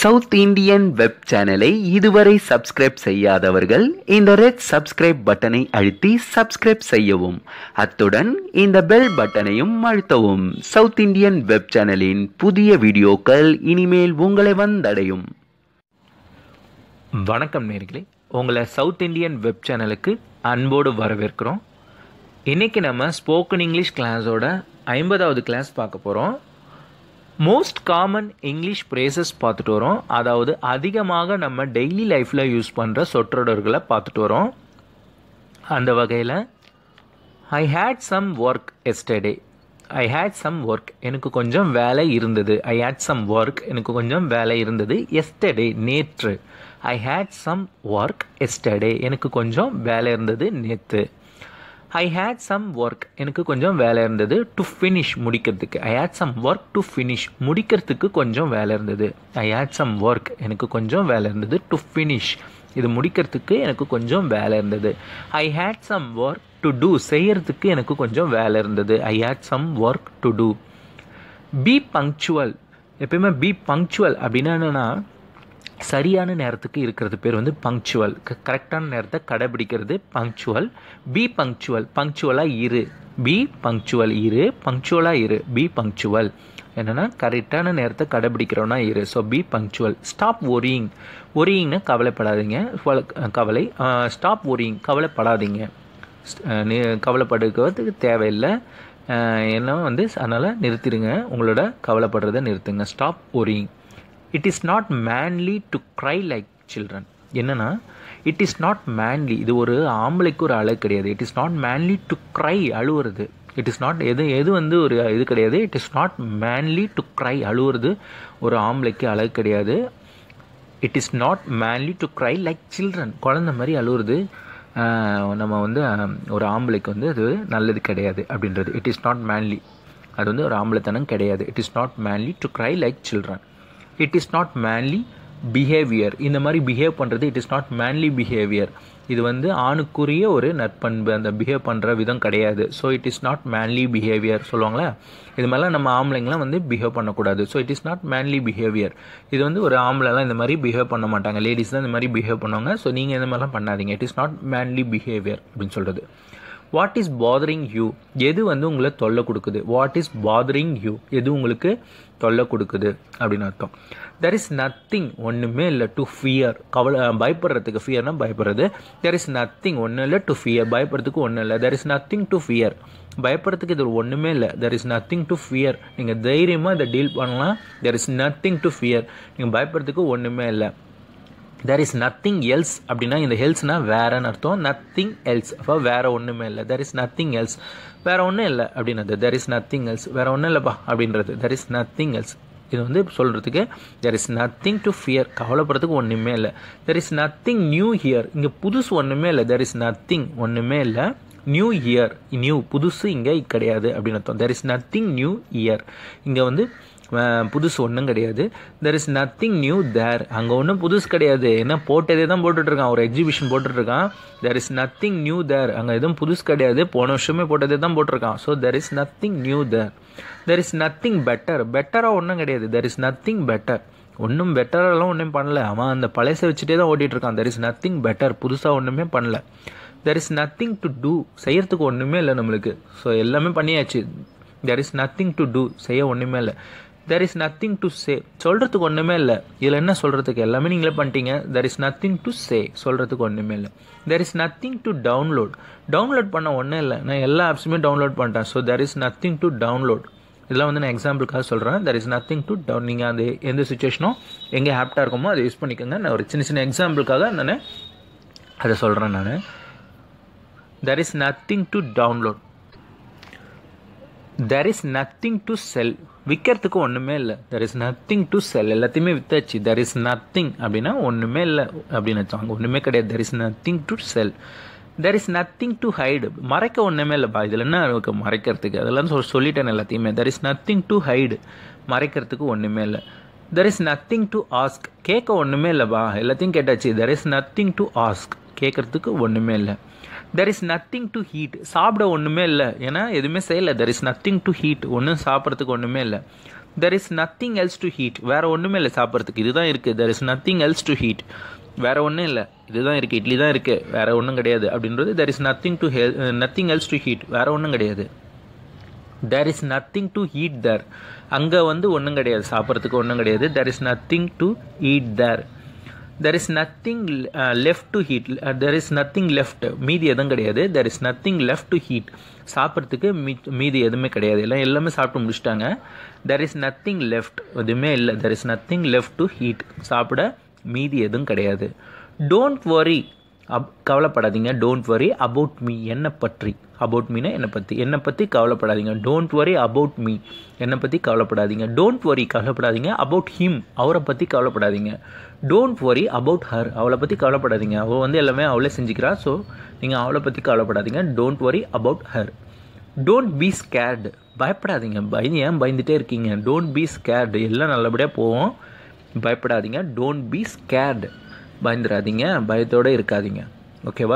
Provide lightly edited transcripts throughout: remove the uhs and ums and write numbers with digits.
South Indian web சேனலை இதுவரை subscribe செய்யாதவர்கள் இந்த ரெட் சப்ஸ்கிரைப் பட்டனை அழுத்தி சப்ஸ்கிரைப் செய்யவும். அத்துடன் இந்த பெல் பட்டனையும் அழுத்தவும். சவுத் இந்தியன் வெப் சேனலின் புதிய வீடியோக்கள் இனிமேல் உங்களை வந்தடையும். வணக்கம் நேயர்களே, உங்களை சவுத் இந்தியன் வெப் சேனலுக்கு அன்போடு வரவேற்கிறோம். இன்றைக்கி நம்ம ஸ்போக்கன் இங்கிலீஷ் கிளாஸோட 50வது கிளாஸ் பார்க்க போகிறோம். மோஸ்ட் காமன் இங்கிலீஷ் ஃப்ரேசஸ் பார்த்துட்டு வரோம். அதாவது அதிகமாக நம்ம டெய்லி லைஃப்பில் யூஸ் பண்ணுற சொற்றொடர்களை பார்த்துட்டு வரோம். அந்த வகையில் I had some work yesterday. I had some work, எனக்கு கொஞ்சம் வேலை இருந்தது. ஐ ஹேட் சம் ஒர்க், எனக்கு கொஞ்சம் வேலை இருந்தது. எஸ்டர்டே, நேற்று. I had some work yesterday, எனக்கு கொஞ்சம் வேலை இருந்தது நேற்று. ஐ ஹேட் சம் ஒர்க், எனக்கு கொஞ்சம் வேலை இருந்தது. டு ஃபினிஷ், முடிக்கிறதுக்கு. I had some work to finish, முடிக்கிறதுக்கு கொஞ்சம் வேலை இருந்தது. ஐ ஹேட் சம் ஒர்க், எனக்கு கொஞ்சம் வேலை இருந்தது. டு ஃபினிஷ், இது முடிக்கிறதுக்கு எனக்கு கொஞ்சம் வேலை இருந்தது. I had some work to do, செய்யறதுக்கு எனக்கு கொஞ்சம் வேலை இருந்தது. I had some work to do. Be punctual, எப்பயுமே பி பங்க்சுவல் அப்படின்னா என்னென்னா சரியான நேரத்துக்கு இருக்கிறது பேர் வந்து பங்க்சுவல். கரெக்டான நேரத்தை கடைபிடிக்கிறது பங்க்சுவல். பி பங்க்சுவல், பங்க்சுவலாக இரு. பி பங்க்சுவல், இரு. பங்க்சுவலாக இரு. பி பங்க்சுவல் என்னென்னா கரெக்டான நேரத்தை கடைபிடிக்கிறோன்னா இரு. So be punctual. Stop worrying, ஒரியிங்னா கவலைப்படாதீங்க. கவலை. ஸ்டாப் ஒரியிங், கவலைப்படாதீங்க. கவலைப்படுறதுக்கு தேவையில்லை. என்ன வந்து அதனால் நிறுத்திடுங்க, உங்களோட கவலைப்படுறதை நிறுத்துங்க. Stop worrying. It is not manly to cry like children. என்னென்னா இட் இஸ் நாட் மேன்லி, இது ஒரு ஆம்பளைக்கு ஒரு அழகு கிடையாது. It is not manly to cry, அழுவுறது. இட் இஸ் நாட் எது வந்து ஒரு இது கிடையாது. It is not manly to cry, அழுவுறது ஒரு ஆம்பளைக்கு அழகு கிடையாது. It is not manly to cry like children, குழந்த மாதிரி அழுவுறது நம்ம வந்து ஒரு ஆம்பளைக்கு வந்து அது நல்லது கிடையாது அப்படின்றது. இட் இஸ் நாட் மேன்லி, அது வந்து ஒரு ஆம்பளைத்தனம் கிடையாது. It is not manly to cry like children. It is not manly behaviour, இந்த மாதிரி பிஹேவ் பண்ணுறது it is not manly behaviour. இது வந்து ஆணுக்குரிய ஒரு நற்பண்பு, அந்த பிஹேவ் பண்ணுற விதம் கிடையாது. So it is not manly behaviour சொல்லுவாங்களே, இது மாதிரிலாம் நம்ம ஆம்பளைங்களாம் வந்து பிஹேவ் பண்ணக்கூடாது. So it is not manly behaviour. இது வந்து ஒரு ஆம்பளைலாம் இந்த மாதிரி பிஹேவ் பண்ண மாட்டாங்க, லேடிஸ் தான் இந்த மாதிரி பிஹேவ் பண்ணுவாங்க. ஸோ நீங்கள் இந்த மாதிரிலாம் பண்ணாதீங்க. It is not manly behaviour அப்படின்னு சொல்கிறது. வாட் இஸ் பாதரிங் யூ, எது வந்து உங்களை தொல்லை கொடுக்குது. வாட் இஸ் பாதரிங் யூ, எது உங்களுக்கு தொல்லை கொடுக்குது அப்படின்னு அர்த்தம். தெர் இஸ் நத்திங், ஒன்றுமே இல்லை. டு ஃபியர், பயப்படுறதுக்கு. ஃபியர்னா பயப்படுறது. தெர் இஸ் நத்திங், ஒன்றும் இல்லை. டு ஃபியர், பயப்படுறதுக்கு ஒன்றும் இல்லை. There is nothing to fear, பயப்படுறதுக்கு இது ஒன்றுமே இல்லை. There is nothing to fear, நீங்கள் தைரியமாக இதை டீல் பண்ணலாம். There is nothing to fear, நீங்கள் பயப்படுறதுக்கு ஒன்றுமே இல்லை. தெர் இஸ் நத்திங் எல்ஸ் அப்படின்னா இந்த ஹெல்ஸ்னால் வேறன்னு அர்த்தம். நத்திங் எல்ஸ், அப்போ வேறு ஒன்றுமே இல்லை. தெர் இஸ் நத்திங் எல்ஸ், வேறு ஒன்றும் இல்லை அப்படின்றது. தெர் இஸ் நத்திங் எல்ஸ், வேறு ஒன்றும் இல்லைப்பா அப்படின்றது. தெர் இஸ் நத்திங் எல்ஸ், இது வந்து சொல்கிறதுக்கு. There is nothing to fear, கவலைப்படுறதுக்கு ஒன்றுமே இல்லை. There is nothing new here, இங்கே புதுசு ஒன்றுமே இல்லை. தெர் இஸ் நத்திங், ஒன்றுமே இல்லை. நியூ இயர், நியூ புதுசு இங்கே கிடையாது அப்படின்னு அர்த்தம். There is nothing new here, இங்கே வந்து புதுசு ஒன்றும் கிடையாது. There is nothing new there, அங்கே ஒன்றும் புதுசு கிடையாது. ஏன்னா போட்டதே தான் போட்டுட்ருக்கான், ஒரு எக்ஸிபிஷன் போட்டுட்ருக்கான். There is nothing new there, அங்கே எதுவும் புதுசு கிடையாது, போன வருஷமே போட்டதே தான் போட்டிருக்கான். So there is nothing new there. There is nothing better, பெட்டராக ஒன்றும் கிடையாது. தெர் இஸ் நத்திங் பெட்டர், ஒன்றும் பெட்டரெல்லாம் ஒன்றும் பண்ணல. அவன் அந்த பழசை வச்சுட்டே தான் ஓட்டிகிட்ருக்கான். தெர் இஸ் நத்திங் பெட்டர், புதுசாக ஒன்றுமே பண்ணல. There is nothing to do, செய்யறதுக்கு ஒன்றுமே இல்லை நம்மளுக்கு. ஸோ எல்லாமே பண்ணியாச்சு. There is nothing to do, செய்ய ஒன்றுமே இல்லை. There is nothing to say, சொல்கிறதுக்கு ஒன்றுமே இல்லை. இதில் என்ன சொல்கிறதுக்கு, எல்லாமே நீங்களே பண்ணிட்டீங்க. There is nothing to say, சொல்கிறதுக்கு ஒன்றுமே இல்லை. There is nothing to download, download பண்ண ஒன்றும் இல்லை. நான் எல்லா ஆப்ஸுமே டவுன்லோட் பண்ணிட்டேன். So there is nothing to download. இதெல்லாம் வந்து நான் எக்ஸாம்பிளுக்காக சொல்கிறேன். There is nothing to down, நீங்கள் அந்த எந்த சுச்சுவேஷனும் எங்கே ஆப்டாக இருக்குமோ அதை யூஸ் பண்ணிக்கோங்க. நான் ஒரு சின்ன சின்ன எக்ஸாம்பிளுக்காக நான் அதை சொல்கிறேன். நான் there is nothing to download. There is nothing to sell, விற்கிறதுக்கு ஒன்றுமே இல்லை. There is nothing to sell, எல்லாத்தையுமே விற்றாச்சு. தெர் இஸ் நத்திங் அப்படின்னா ஒன்றுமே இல்லை அப்படின்னு அர்த்தம், அங்கே ஒன்றுமே கிடையாது. There is nothing to sell. There is nothing to hide, மறைக்க ஒன்றுமே இல்லைப்பா. இதில் என்ன இருக்குது மறைக்கிறதுக்கு, அதெல்லாம் சொல்லிட்டேன் எல்லாத்தையுமே. There is nothing to hide, மறைக்கிறதுக்கு ஒன்றுமே இல்லை. There is nothing to ask, கேட்க ஒன்றுமே இல்லைப்பா, எல்லாத்தையும் கேட்டாச்சு. There is nothing to ask, கேட்குறதுக்கு ஒன்றுமே இல்லை. There is nothing to eat, சாப்பிட ஒன்றுமே இல்லை, ஏன்னா எதுவுமே செய்யலை. There is nothing to eat, ஒன்றும் சாப்பிட்றதுக்கு ஒன்றுமே இல்லை. there is nothing else to eat. வேறு ஒன்றுமே இல்லை சாப்பிட்றதுக்கு, இதுதான் இருக்குது. there is nothing else to eat. வேறு ஒன்றும் இல்லை, இதுதான் இருக்குது, இட்லி தான் இருக்குது, வேறு ஒன்றும் கிடையாது அப்படின்றது there is nothing else to eat. வேறு ஒன்றும் கிடையாது. there is nothing to eat there. அங்கே வந்து ஒன்றும் கிடையாது, சாப்பிட்றதுக்கு ஒன்றும் கிடையாது. there is nothing to eat there. there is nothing left to eat. there is nothing left, மீதி எதுவும் கிடையாது. there is nothing left to eat. சாப்பிட்றதுக்கு மீதி எதுவுமே கிடையாது, எல்லாமே சாப்பிட்டு முடிச்சிட்டாங்க. there is nothing left, எதுவுமே இல்லை. there is nothing left to eat, சாப்பிட மீதி எதுவும் கிடையாது. don't worry, கவலைப்படாதீங்க. don't worry about me, என்னை பற்றி. about மீனா என்னை பற்றி கவலைப்படாதீங்க. don't worry about me, என்னை பற்றி கவலைப்படாதீங்க. don't worry, கவலைப்படாதீங்க. about him, அவரை பற்றி கவலைப்படாதீங்க. don't worry about her, அவளை பற்றி கவலைப்படாதீங்க. அவள் வந்து எல்லாமே அவளே செஞ்சுக்கிறா, ஸோ நீங்கள் அவளை பற்றி கவலைப்படாதீங்க. don't worry about her. don't be scared, பயப்படாதீங்க. ஏன் பயந்துகிட்டே இருக்கீங்க? don't be scared, எல்லாம் நல்லபடியாக போவோம், பயப்படாதீங்க. don't be scared, பயந்துடாதீங்க, பயத்தோடு இருக்காதீங்க. ஓகேவா?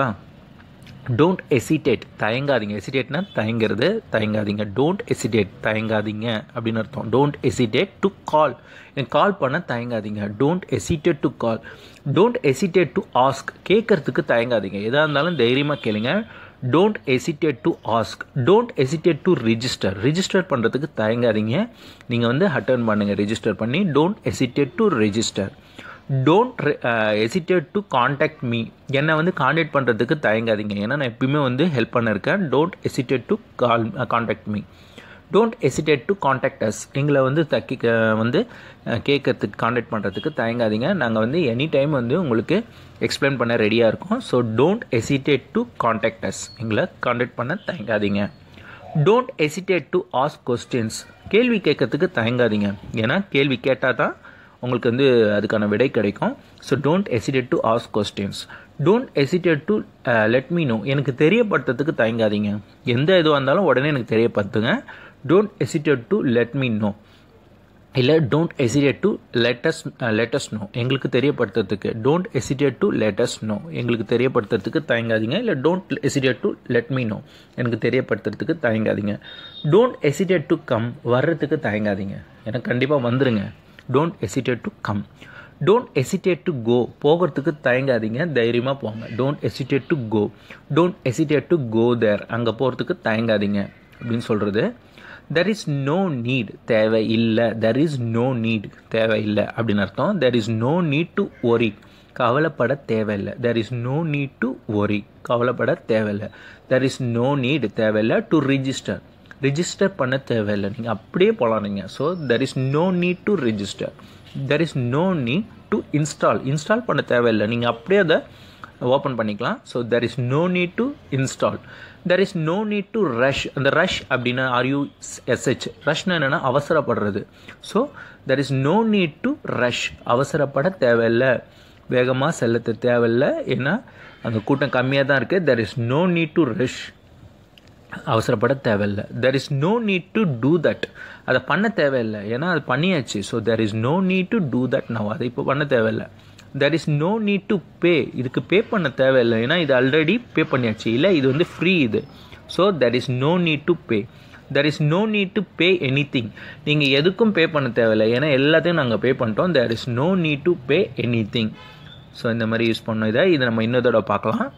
டோன்ட் ஹெசிடேட், தயங்காதீங்க. ஹெசிடேட்னா தயங்கிறது, தயங்காதீங்க. டோன்ட் ஹெசிடேட், தயங்காதீங்க அப்படின்னு அர்த்தம். டோன்ட் ஹெசிடேட் டு கால், எனக்கு கால் பண்ண தயங்காதீங்க. Don't hesitate to call. Don't hesitate to ask, கேட்கறதுக்கு தயங்காதீங்க. எதாக இருந்தாலும் தைரியமாக கேளுங்க. Don't hesitate to ask. Don't hesitate to register பண்ணுறதுக்கு தயங்காதீங்க. நீங்கள் வந்து அட்டர்ன் பண்ணுங்கள், ரிஜிஸ்டர் பண்ணி. Don't hesitate to register. Don't hesitate to contact me, என்னை வந்து காண்டாக்ட் பண்ணுறதுக்கு தயங்காதீங்க, ஏன்னா நான் எப்பயுமே வந்து ஹெல்ப் பண்ணியிருக்கேன். Don't hesitate to contact me. Don't hesitate to contact us, எங்களை வந்து வந்து கேட்கறதுக்கு காண்டாக்ட் பண்ணுறதுக்கு தயங்காதீங்க. நாங்கள் வந்து எனி டைம் வந்து உங்களுக்கு எக்ஸ்பிளைன் பண்ண ரெடியாக இருக்கோம். So don't hesitate to contact us, எங்களை காண்டாக்ட் பண்ண தயங்காதீங்க. Don't hesitate to ask questions, கேள்வி கேட்கறதுக்கு தயங்காதீங்க, ஏன்னா கேள்வி கேட்டால் தான் உங்களுக்கு வந்து அதுக்கான விடை கிடைக்கும். So don't hesitate to ask questions. Don't hesitate to let me know, எனக்கு தெரியப்படுத்துறதுக்கு தயங்காதீங்க. எந்த இதுவாக இருந்தாலும் உடனே எனக்கு தெரியப்படுத்துங்க. Don't hesitate to let me know, இல்லை don't hesitate to let us know, எங்களுக்கு தெரியப்படுத்துறதுக்கு. Don't hesitate to let us know, எங்களுக்கு தெரியப்படுத்துறதுக்கு தயங்காதீங்க. இல்லை don't hesitate to let me know, எனக்கு தெரியப்படுத்துறதுக்கு தயங்காதீங்க. டோன்ட் ஹெசிடேட் டு கம், வர்றதுக்கு தயங்காதீங்க, எனக்கு கண்டிப்பாக வந்துருங்க. Don't hesitate to come. Don't hesitate to go, போகிறதுக்கு தயங்காதீங்க, தைரியமாக போங்க. Don't hesitate to go. Don't hesitate to go there, அங்கே போகிறதுக்கு தயங்காதீங்க அப்படின்னு சொல்கிறது. தெர் இஸ் நோ நீட், தேவை இல்லை. தெர் இஸ் நோ நீட், தேவை இல்லை அப்படின்னு அர்த்தம். There is no need to worry, கவலைப்பட தேவையில்லை. There is no need to worry, கவலைப்பட தேவையில்லை. தெர் இஸ் நோ நீட், தேவையில்லை. டு ரிஜிஸ்டர் பண்ண தேவையில்லை, நீங்கள் அப்படியே போகலாம் நீங்கள். So there is no need to register. There is no need to install பண்ண தேவையில்லை, நீங்கள் அப்படியே அதை ஓப்பன் பண்ணிக்கலாம். So there is no need to install. There is no need to rush, அந்த ரஷ் அப்படின்னா RUSH, ரஷ்னா என்னென்னா அவசரப்படுறது. So there is no need to rush, அவசரப்பட தேவையில்லை, வேகமாக செல்ல தேவையில்லை, ஏன்னா அங்கே கூட்டம் கம்மியாக தான் இருக்குது. There is no need to rush, அவசரப்பட தேவையில்லை. There is no need to do that, அதை பண்ண தேவையில்லை, ஏன்னா அது பண்ணியாச்சு. So there is no need to do that now, அதை இப்போ பண்ண தேவையில்லை. There is no need to pay, இதுக்கு பே பண்ண தேவையில்லை, ஏன்னா இது ஆல்ரெடி பே பண்ணியாச்சு, இல்லை இது வந்து ஃப்ரீ இது. So there is no need to pay. There is no need to pay anything, நீங்கள் எதுக்கும் பே பண்ண தேவையில்லை, ஏன்னா எல்லாத்தையும் நாங்கள் பே பண்ணிட்டோம். There is no need to pay anything. So இந்த மாதிரி யூஸ் பண்ணோம். இதை நம்ம இன்னொரு பார்க்கலாம்.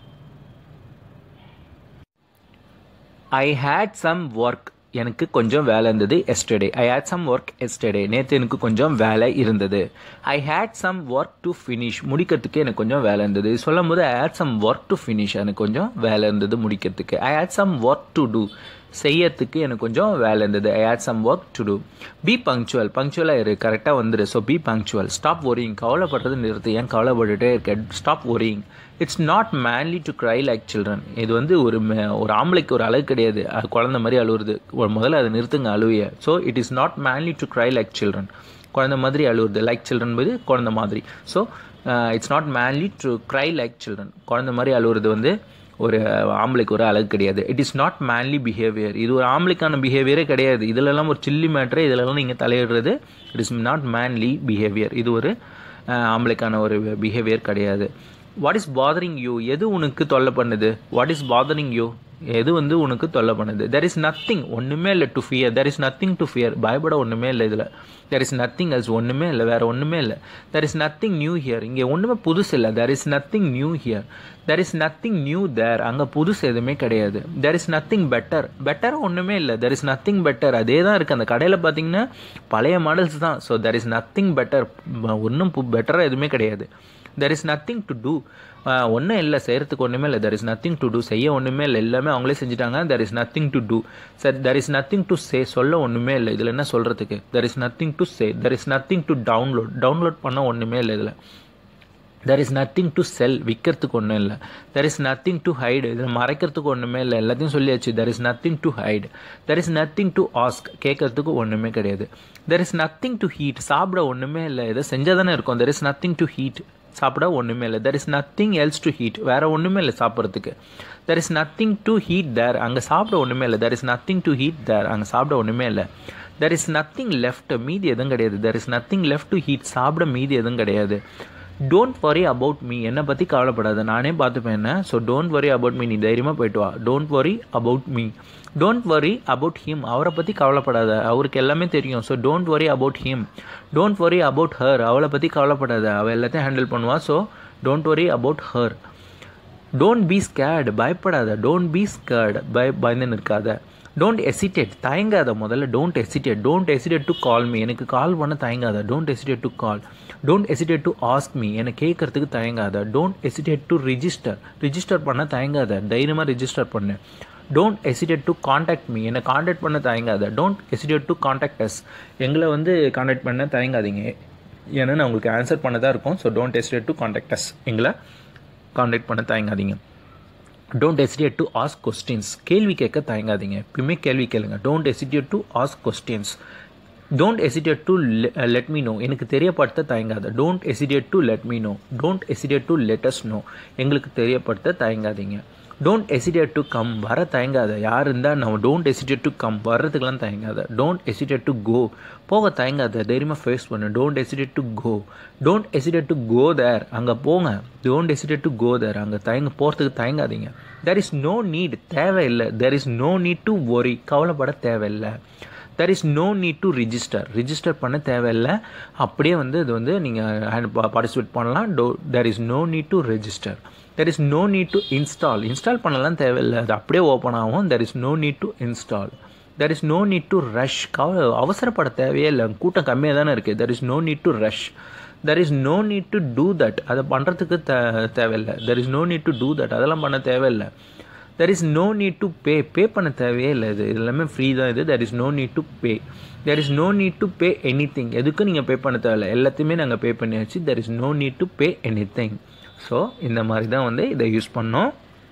I had some work, எனக்கு கொஞ்சம் வேலை இருந்தது. yesterday, I had some work yesterday, நேற்று எனக்கு கொஞ்சம் வேலை இருந்தது. I had some work to finish, முடிக்கிறதுக்கு எனக்கு கொஞ்சம் வேலை இருந்தது. சொல்லும் போது I had some work to finish, எனக்கு கொஞ்சம் வேலை இருந்தது முடிக்கிறதுக்கு. I had some work to do, செய்யறதுக்கு எனக்கு கொஞ்சம் வேலை இருந்தது. I had some work to do. Be punctual, பங்க்சுவலாக இரு, கரெக்டாக வந்துடு. So be punctual. Stop worrying, கவலைப்படுறது நிறுத்து, ஏன் கவலைப்பட்டுட்டே இருக்க. Stop worrying. It's not manly to cry like children, இது வந்து ஒரு ஆம்பளைக்கு ஒரு அழகு கிடையாது, குழந்தை மாதிரி அழுவுறது. முதல்ல அதை நிறுத்துங்க அழுவிய. So it is not manly to cry like children, குழந்தை மாதிரி அழுவுறது. லைக் சில்ட்ரன் போது குழந்தை மாதிரி. So it's not manly to cry like children, குழந்தை மாதிரி அழுவுறது வந்து ஒரு ஆம்பளைக்கு ஒரு அழகு கிடையாது. It is not manly behaviour, இது ஒரு ஆம்பளைக்கான பிஹேவியரே கிடையாது. இதிலெல்லாம் ஒரு சில்லி மேட்ரு, இதிலெல்லாம் நீங்கள் தலையிடுறது. It is not manly behaviour, இது ஒரு ஆம்பளைக்கான ஒரு பிஹேவியர் கிடையாது. வாட் இஸ் பாதரிங் யூ, எது உனக்கு தொல்லை பண்ணுது, வாட் இஸ் பாதரிங் யூ, எது வந்து உனக்கு தொல்லை பண்ணுது. தெர் இஸ் நத்திங், ஒன்றுமே இல்லை to fear, there is nothing to fear, பயப்பட ஒன்றுமே இல்லை இதில். தெர் இஸ் நத்திங் எல்ஸ், ஒன்றுமே இல்லை, வேறு ஒன்றுமே இல்லை. There is nothing new here, இங்கே ஒன்றுமே புதுசு இல்லை. There is nothing new here. There is nothing new there, அங்கே புதுசு எதுவுமே கிடையாது. தெர் இஸ் நத்திங் பெட்டர், பெட்டரும் ஒன்றுமே இல்லை. தெர் இஸ் நத்திங் பெட்டர், அதே தான் இருக்குது. அந்த கடையில் பார்த்தீங்கன்னா பழைய மாடல்ஸ் தான். So there is nothing better, ஒன்றும் பெட்டராக எதுவுமே கிடையாது. There is nothing to do, ஒன்றும் இல்லை, செய்கிறதுக்கு ஒன்றுமே இல்லை. There is nothing to do, செய்ய ஒன்றுமே இல்லை, எல்லாமே அவங்களே செஞ்சுட்டாங்க. There is nothing to do. Sir there is nothing to say, சொல்ல ஒன்றுமே இல்லை, இதில் என்ன சொல்கிறதுக்கு. There is nothing to say. There is nothing to download, download பண்ண ஒன்றுமே இல்லை இதில். There is nothing to sell, விற்கிறதுக்கு ஒன்றும் இல்லை. There is nothing to hide, இதில் மறைக்கிறதுக்கு ஒன்றுமே இல்லை, எல்லாத்தையும் சொல்லியாச்சு. There is nothing to hide. There is nothing to ask, கேட்கறதுக்கு ஒன்றுமே கிடையாது. There is nothing to eat, சாப்பிட ஒன்றுமே இல்லை, இதை செஞ்சால் தானே இருக்கும். There is nothing to eat, சாப்பிட ஒன்றுமே இல்லை. There is nothing else to eat, வேறு ஒன்றுமே இல்லை சாப்பிட்றதுக்கு. There is nothing to eat there, அங்கே சாப்பிட ஒன்றுமே இல்லை. There is nothing to eat there, அங்கே சாப்பிட ஒன்றுமே இல்லை. தெர் இஸ் நத்திங் லெஃப்ட், மீதி எதுவும் கிடையாது. There is nothing left to eat, சாப்பிட மீதி எதுவும் கிடையாது. டோன்ட் வரி அபவுட் மீ, என்னை பற்றி கவலைப்படாத, நானே பார்த்துப்பேன் என்ன. So don't worry about me, நீ தைரியமாக போய்ட்டு வா. Don't worry about me. Don't worry about him, அவரை பற்றி கவலைப்படாத, அவருக்கு எல்லாமே தெரியும். So don't worry about him. Don't worry about her, அவளை பற்றி கவலைப்படாத, அவள் எல்லாத்தையும் ஹேண்டில் பண்ணுவா. So don't worry about her. Don't be scared, பயப்படாத. டோன்ட் பி ஸ்கேர்டு, பயந்துன்னு இருக்காத. டோன்ட் எசிடேட், தயங்காத. முதல்ல don't hesitate. Don't hesitate to call me, எனக்கு கால் பண்ண தயங்காத. Don't hesitate to call. Don't hesitate to ask me, என்னை கேட்கறதுக்கு தயங்காத. Don't hesitate to register, register பண்ண தயங்காத, தைரியமாக ரிஜிஸ்டர் பண்ணு. Don't hesitate to contact me, என்னை காண்டாக்ட் பண்ண தயங்காத. Don't hesitate to contact us, எங்களை வந்து காண்டாக்ட் பண்ண தயங்காதீங்க, ஏன்னா நான் உங்களுக்கு ஆன்சர் பண்ண தான் இருக்கும். So don't hesitate to contact us, எங்களை காண்டாக்ட் பண்ண தயங்காதீங்க. Don't hesitate to ask questions, கேள்வி கேட்க தயங்காதீங்க, எப்பயுமே கேள்வி கேளுங்க. Don't hesitate to ask questions. Don't hesitate to let me know, எனக்கு தெரியப்படுத்த தயங்காத. Don't hesitate to let me know. Don't hesitate to let us know, எங்களுக்கு தெரியப்படுத்த தயங்காதீங்க. டோன்ட் எசிடேட் டு கம், வர தயங்காத. யார் இருந்தால் நம்ம டோன்ட் எசிடேட் டு கம், வர்றதுக்கெல்லாம் தயங்காத. டோன்ட் எசிடேட் டு கோ, போக தயங்காத, தைரியமாக ஃபேஸ் பண்ணு. Don't hesitate to go. Don't hesitate to go there, அங்கே போங்க. Don't hesitate to go there, அங்கே போகிறதுக்கு தயங்காதீங்க. தெர் இஸ் நோ நீட், தேவையில்லை. There is no need to worry, கவலைப்பட தேவையில்லை. There is no need to register, register பண்ண தேவையில்லை. அப்படியே வந்து இது வந்து நீங்கள் பார்ட்டிசிபேட் பண்ணலாம். There is no need to register. There is no need to install, install பண்ணலாம் தேவையில்லை, அது அப்படியே ஓப்பன் ஆகும். There is no need to install. There is no need to rush, அவசரப்பட தேவையே இல்லை, கூட்டம் கம்மியாக தானே இருக்குது. There is no need to rush. There is no need to do that, அதை பண்ணுறதுக்கு தேவையில்லை. There is no need to do that, அதெல்லாம் பண்ண தேவையில்லை. There is no need to pay, pay பண்ண தேவையே இல்லை, இது எல்லாமே ஃப்ரீ தான் இது. There is no need to pay. There is no need to pay anything, எதுக்கும் நீங்கள் பே பண்ண தேவையில்லை, எல்லாத்தையுமே நாங்கள் பே பண்ணியாச்சு. There is no need to pay anything. ஸோ இந்த மாதிரி தான் வந்து இதை யூஸ் பண்ணோம்.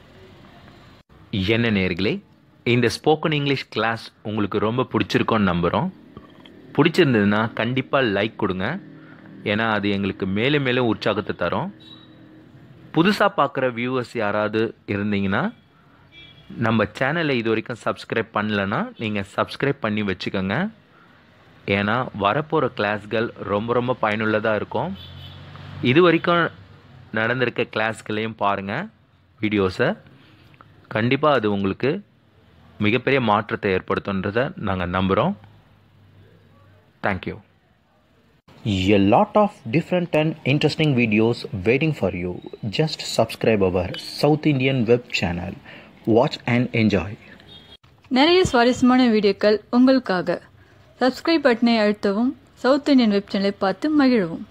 என்ன நேயர்களே, இந்த ஸ்போக்கன் இங்கிலீஷ் கிளாஸ் உங்களுக்கு ரொம்ப பிடிச்சிருக்கோன்னு நம்புகிறோம். பிடிச்சிருந்ததுன்னா கண்டிப்பாக லைக் கொடுங்க, ஏன்னா அது எங்களுக்கு மேலும் மேலும் உற்சாகத்தை தரும். புதுசாக பார்க்குற வியூவர்ஸ் யாராவது இருந்தீங்கன்னா நம்ம சேனலை இது வரைக்கும் சப்ஸ்கிரைப் பண்ணலைன்னா நீங்கள் சப்ஸ்கிரைப் பண்ணி வச்சுக்கோங்க. ஏன்னா வரப்போகிற கிளாஸ்கள் ரொம்ப ரொம்ப பயனுள்ளதாக இருக்கும். இது வரைக்கும் நடந்திருக்க கிளாஸ்களையும் பாருங்கள், வீடியோஸை. கண்டிப்பாக அது உங்களுக்கு மிகப்பெரிய மாற்றத்தை ஏற்படுத்துன்றதை நாங்கள் நம்புகிறோம். Thank you. A lot of different and interesting videos waiting for you. Just subscribe our South Indian web channel. Watch and enjoy. நிறைய சுவாரஸ்யமான வீடியோக்கள் உங்களுக்காக. சப்ஸ்கிரைப் பட்டனை அழுத்தவும், சவுத் இந்தியன் வெப் சேனலை பார்த்து மகிழவும்.